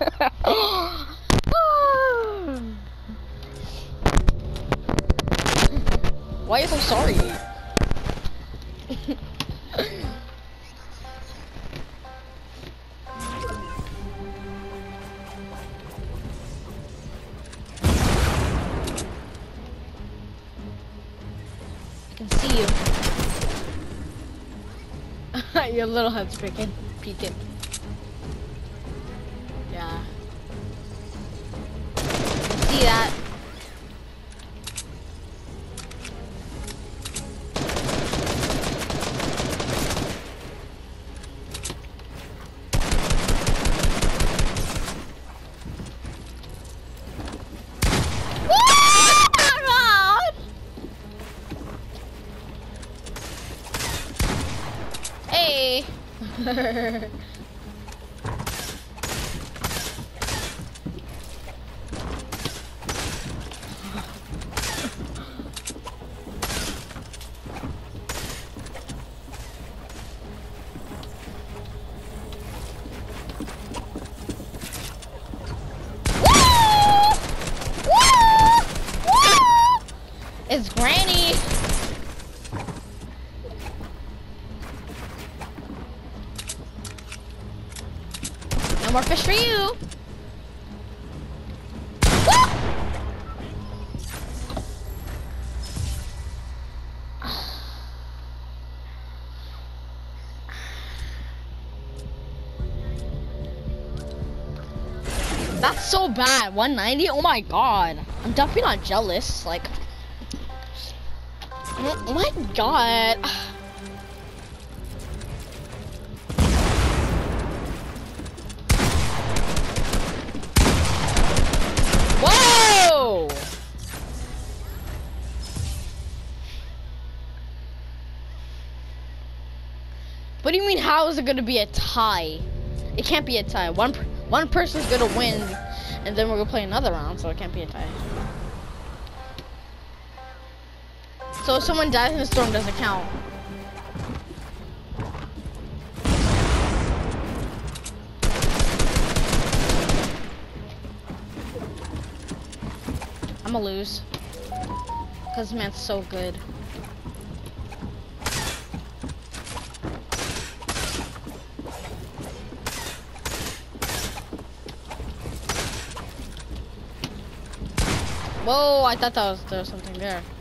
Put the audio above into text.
Why are you so sorry? I can see you. Your little head's peeking. Yeah. See that? Hey. It's Granny. No more fish for you. That's so bad. 190? Oh my god. I'm definitely not jealous. Like, oh my god. Whoa! What do you mean, how is it gonna be a tie? It can't be a tie. One person's gonna win, and then we're gonna play another round, so it can't be a tie. So if someone dies in the storm, doesn't count. I'm gonna lose. Cause this man's so good. Whoa, I thought there was something there.